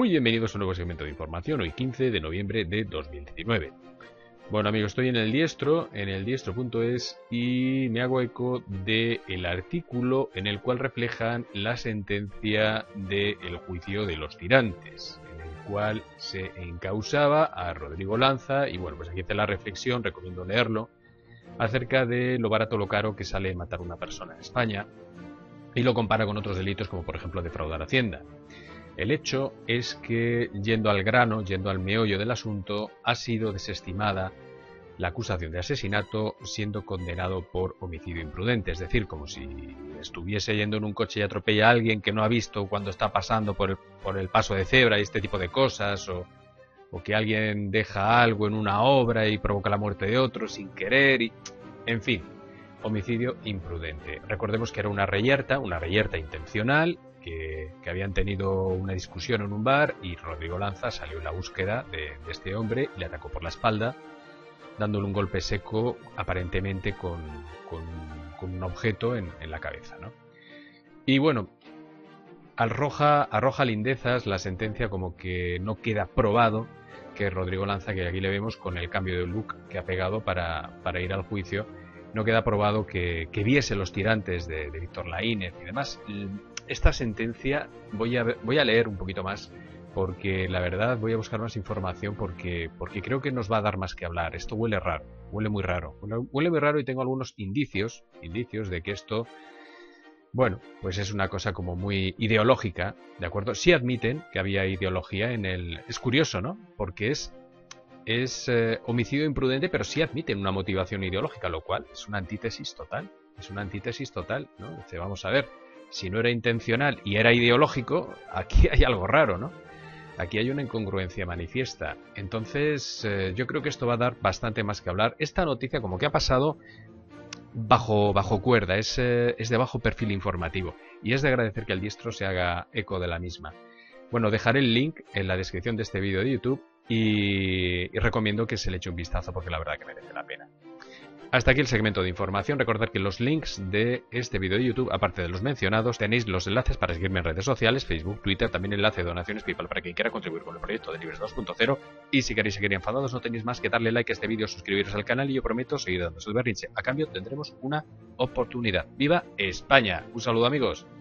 Muy bienvenidos a un nuevo segmento de información, hoy 15 de noviembre de 2019. Bueno amigos, estoy en el Diestro, en el diestro.es y me hago eco del artículo en el cual reflejan la sentencia del juicio de los tirantes, en el cual se encausaba a Rodrigo Lanza y bueno, pues aquí está la reflexión, recomiendo leerlo, acerca de lo barato o lo caro que sale matar a una persona en España y lo compara con otros delitos como por ejemplo defraudar a Hacienda. El hecho es que, yendo al grano, yendo al meollo del asunto, ha sido desestimada la acusación de asesinato siendo condenado por homicidio imprudente. Es decir, como si estuviese yendo en un coche y atropella a alguien que no ha visto cuando está pasando por el paso de cebra y este tipo de cosas, o que alguien deja algo en una obra y provoca la muerte de otro sin querer, en fin, homicidio imprudente. Recordemos que era una reyerta intencional, que habían tenido una discusión en un bar y Rodrigo Lanza salió en la búsqueda de este hombre y le atacó por la espalda, dándole un golpe seco aparentemente con un objeto en la cabeza, ¿no? Y bueno, arroja lindezas la sentencia, como que no queda probado que Rodrigo Lanza, que aquí le vemos con el cambio de look que ha pegado para ir al juicio, no queda probado que viese los tirantes de Víctor Laínez y demás. Esta sentencia voy a leer un poquito más, porque la verdad voy a buscar más información, porque creo que nos va a dar más que hablar. Esto huele raro, huele muy raro, y tengo algunos indicios de que esto, bueno, pues es una cosa como muy ideológica, ¿de acuerdo? Sí admiten que había ideología en el... Es curioso, ¿no? Porque es homicidio imprudente, pero sí admiten una motivación ideológica, lo cual es una antítesis total, ¿no? Dice, vamos a ver, si no era intencional y era ideológico, aquí hay algo raro, ¿no? Aquí hay una incongruencia manifiesta. Entonces, yo creo que esto va a dar bastante más que hablar. Esta noticia como que ha pasado bajo cuerda, es de bajo perfil informativo, y es de agradecer que el Diestro se haga eco de la misma. Bueno, dejaré el link en la descripción de este vídeo de YouTube y recomiendo que se le eche un vistazo, porque la verdad que merece la pena. Hasta aquí el segmento de información. Recordad que los links de este vídeo de YouTube, aparte de los mencionados, tenéis los enlaces para seguirme en redes sociales, Facebook, Twitter, también enlace de donaciones PayPal para quien quiera contribuir con el proyecto de Libres 2.0. Y si queréis seguir enfadados, no tenéis más que darle like a este vídeo, suscribiros al canal y yo prometo seguir dándose el berrinche. A cambio tendremos una oportunidad. ¡Viva España! Un saludo amigos.